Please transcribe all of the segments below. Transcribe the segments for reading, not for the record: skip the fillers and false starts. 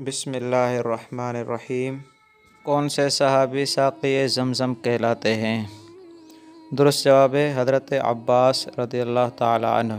بسم اللہ الرحمن الرحیم۔ کون سے صحابی ساقی زمزم کہلاتے ہیں؟ درست جواب ہے حضرت عباس رضی اللہ تعالی عنہ۔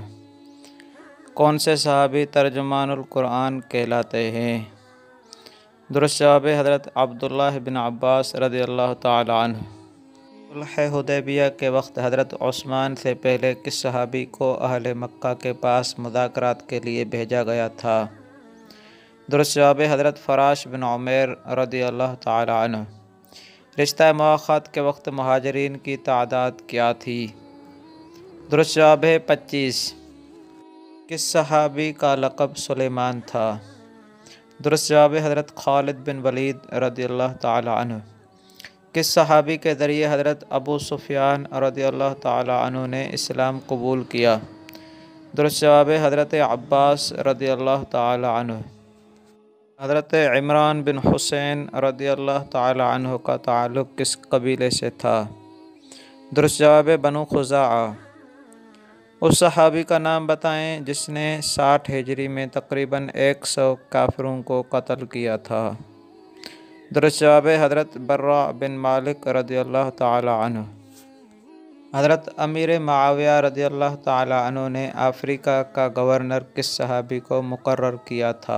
کون سے صحابی ترجمان القرآن کہلاتے ہیں؟ درست جواب ہے حضرت عبداللہ بن عباس رضی اللہ تعالی عنہ۔ صلح حدیبیہ کے وقت حضرت عثمان سے پہلے کس صحابی کو اہل مکہ کے پاس مذاکرات کے لیے بھیجا گیا تھا؟ درست جواب ہے حضرت فراش بن عمیر رضی اللہ تعالی عنہ۔ رشتہ مواخات کے وقت مہاجرین کی تعداد کیا تھی؟ درست جواب ہے 25۔ کس صحابی کا لقب سلیمان تھا؟ درست جواب ہے حضرت خالد بن ولید رضی اللہ تعالی عنہ۔ کس صحابی کے ذریعے حضرت ابو سفیان رضی اللہ تعالی عنہ نے اسلام قبول کیا؟ درست جواب ہے حضرت عباس رضی اللہ تعالی عنہ۔ حضرت عمران بن حسین رضی اللہ تعالی عنہ کا تعلق کس قبیلے سے تھا؟ درست جواب ہے بنو خزاعہ۔ اس صحابی کا نام بتائیں جس نے 60 ہجری میں تقریباً 100 کافروں کو قتل کیا تھا۔ درست جواب ہے حضرت براء بن مالک رضی اللہ تعالی عنہ۔ حضرت امیر معاویہ رضی اللہ تعالی عنہ نے افریقہ کا گورنر کس صحابی کو مقرر کیا تھا؟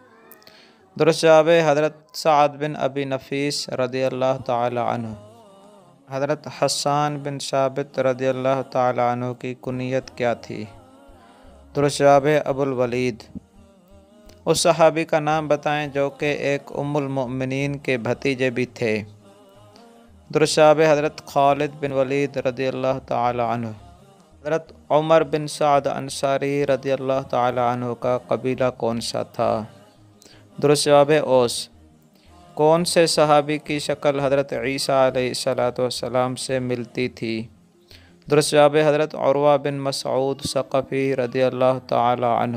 درست جواب ہے حضرت سعد بن ابی نفیس رضی اللہ تعالی عنہ۔ حضرت حسان بن ثابت رضی اللہ تعالی عنہ کی کنیت کیا تھی؟ درست جواب ہے ابو الولید۔ اس صحابی کا نام بتائیں جو کہ ایک ام المؤمنین کے بھتیجے بھی تھے۔ درست جواب ہے حضرت خالد بن ولید رضی اللہ تعالی عنہ۔ حضرت عمر بن سعد انصاری رضی اللہ تعالی عنہ کا قبیلہ کون سا تھا؟ درست جواب ہے اوس۔ کون سے صحابی کی شکل حضرت عیسیٰ علیہ السلام سے ملتی تھی؟ درست جواب ہے حضرت عروہ بن مسعود ثقفی رضی اللہ تعالی عنہ۔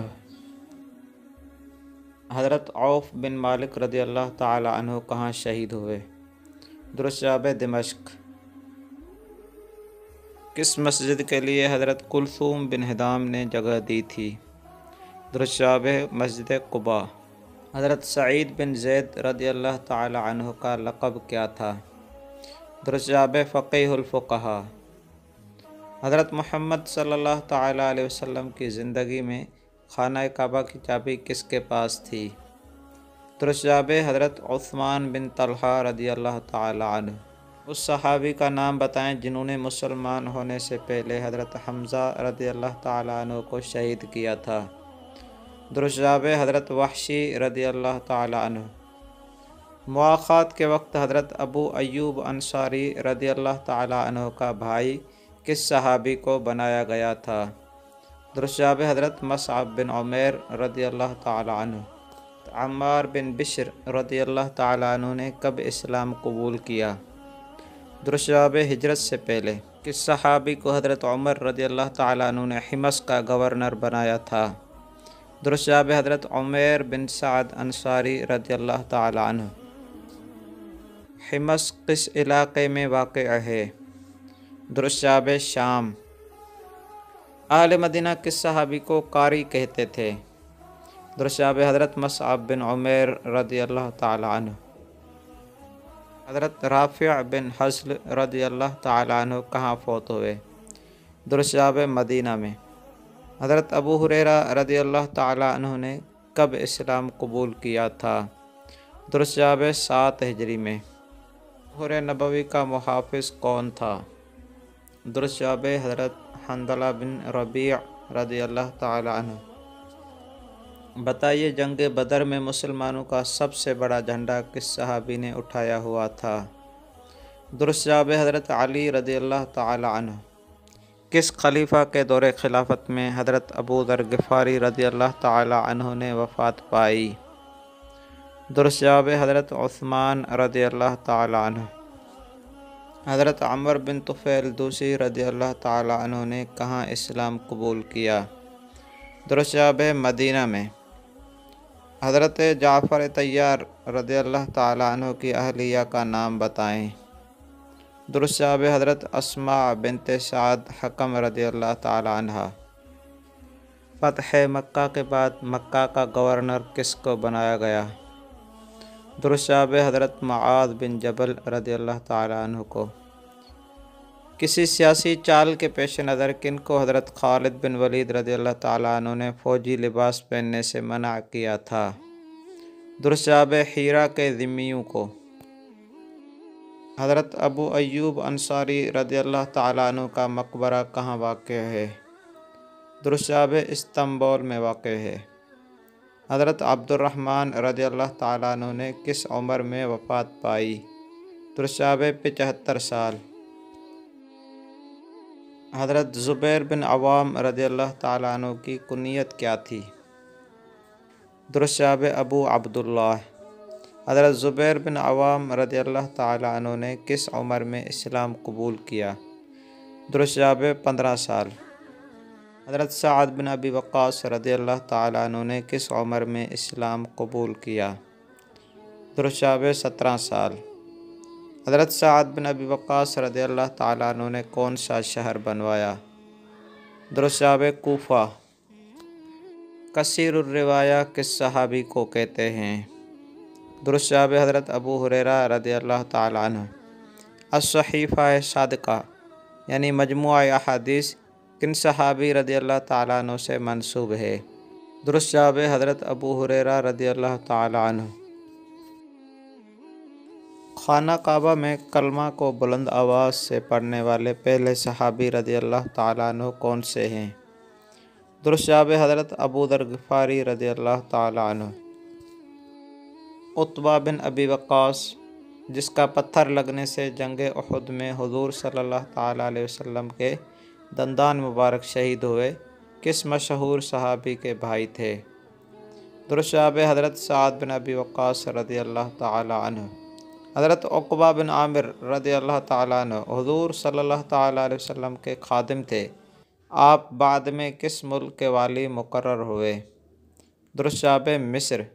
حضرت عوف بن مالک رضی اللہ تعالی عنہ کہاں شہید ہوئے؟ درست جواب ہے دمشق۔ کس مسجد کے لیے حضرت کلثوم بن ہدام نے جگہ دی تھی؟ درست جواب ہے مسجد قباء۔ حضرت سعید بن زید رضی اللہ تعالی عنہ کا لقب کیا تھا؟ درست جواب ہے فقیہ الفقہاء۔ حضرت محمد صلی اللہ تعالی علیہ وسلم کی زندگی میں خانہ کعبہ کی چابی کس کے پاس تھی؟ درست جواب ہے حضرت عثمان بن طلحہ رضی اللہ تعالی عنہ۔ اس صحابی کا نام بتائیں جنہوں نے مسلمان ہونے سے پہلے حضرت حمزہ رضی اللہ تعالی عنہ کو شہید کیا تھا۔ درست جواب ہے حضرت وحشی رضی اللہ تعالی عنہ۔ مواخات کے وقت حضرت ابو ایوب انصاری رضی اللہ تعالی عنہ کا بھائی کس صحابی کو بنایا گیا تھا؟ درست جواب ہے حضرت مصعب بن عمیر رضی اللہ تعالی عنہ۔ عمار بن بشر رضی اللہ تعالی عنہ نے کب اسلام قبول کیا؟ درست جواب ہے ہجرت سے پہلے۔ کس صحابی کو حضرت عمر رضی اللہ تعالی عنہ نے حمص کا گورنر بنایا تھا؟ درست جواب ہے حضرت عمیر بن سعد انصاری رضی اللہ تعالی عنہ۔ حمص کس علاقے میں واقع ہے؟ درست جواب ہے شام۔ اہل مدینہ کس صحابی کو قاری کہتے تھے؟ درست جواب ہے حضرت مصعب بن عمیر رضی اللہ تعالی عنہ۔ حضرت رافع بن حصل رضی اللہ تعالی عنہ کہاں فوت ہوئے؟ درست جواب ہے مدینہ میں۔ حضرت ابو ہریرہ رضی اللہ تعالی عنہ نے کب اسلام قبول کیا تھا؟ درست جواب ہے 7 ہجری میں۔ حر نبوی کا محافظ کون تھا؟ درست جواب ہے حضرت حنظلہ بن ربیع رضی اللہ تعالی عنہ۔ بتائیے جنگ بدر میں مسلمانوں کا سب سے بڑا جھنڈا کس صحابی نے اٹھایا ہوا تھا؟ درست جواب ہے حضرت علی رضی اللہ تعالی عنہ۔ کس خلیفہ کے دور خلافت میں حضرت ابو ذر غفاری رضی اللہ تعالی عنہ نے وفات پائی؟ درست جواب ہے حضرت عثمان رضی اللہ تعالی عنہ۔ حضرت عمر بن طفیل دوسی رضی اللہ تعالی عنہ نے کہاں اسلام قبول کیا؟ درست جواب ہے مدینہ میں۔ حضرت جعفر طیار رضی اللہ تعالی عنہ کی اہلیہ کا نام بتائیں۔ درست جواب ہے حضرت اسماء بنت سعد حکم رضی اللہ تعالی عنہ۔ فتح مکہ کے بعد مکہ کا گورنر کس کو بنایا گیا؟ درست جواب حضرت معاذ بن جبل رضی اللہ تعالیٰ عنہ کو۔ کسی سیاسی چال کے پیش نظر کن کو حضرت خالد بن ولید رضی اللہ تعالیٰ عنہ نے فوجی لباس پہننے سے منع کیا تھا؟ درست جواب حیرہ کے ذمیوں کو۔ حضرت ابو ایوب انصاری رضی اللہ تعالیٰ عنہ کا مقبرہ کہاں واقع ہے؟ درست جواب استنبول میں واقع ہے۔ حضرت عبد الرحمن رضی اللہ تعالیٰ عنہ نے کس عمر میں وفات پائی؟ درست جواب 75 سال۔ حضرت زبیر بن عوام رضی اللہ تعالیٰ عنہ کی کنیت کیا تھی؟ درست جواب ابو عبداللہ۔ حضرت زبیر بن عوام رضی اللہ تعالیٰ عنہ نے کس عمر میں اسلام قبول کیا؟ درست جواب 15 سال۔ حضرت سعد بن ابی وقاص رضی اللہ تعالیٰ عنہ نے کس عمر میں اسلام قبول کیا؟ درست جواب 17 سال۔ حضرت سعد بن ابی وقاص رضی اللہ تعالیٰ عنہ نے کون سا شہر بنوایا؟ درست جواب کوفہ۔ کثیر الروایہ کس صحابی کو کہتے ہیں؟ درست جواب حضرت ابو ہریرہ رضی اللہ تعالیٰ عنہ۔ الصحیفہ صادقہ یعنی مجموعہ احادیث کن صحابی رضی اللہ تعالیٰ عنہ سے منسوب ہے؟ درست جواب حضرت ابو ہریرہ رضی اللہ تعالیٰ عنہ۔ خانہ کعبہ میں کلمہ کو بلند آواز سے پڑھنے والے پہلے صحابی رضی اللہ تعالیٰ عنہ کون سے ہیں؟ درست جواب حضرت ابو ذر غفاری رضی اللہ تعالیٰ عنہ۔ عتبہ بن ابی وقاص جس کا پتھر لگنے سے جنگ احد میں حضور صلی اللہ تعالیٰ علیہ وسلم کے دندان مبارک شہید ہوئے، کس مشہور صحابی کے بھائی تھے؟ درست جواب حضرت سعد بن ابی وقاص رضی اللہ تعالیٰ عنہ۔ حضرت عقبہ بن عامر رضی اللہ تعالیٰ عنہ حضور صلی اللہ تعالیٰ علیہ وسلم کے خادم تھے، آپ بعد میں کس ملک کے والی مقرر ہوئے؟ درست جواب مصر۔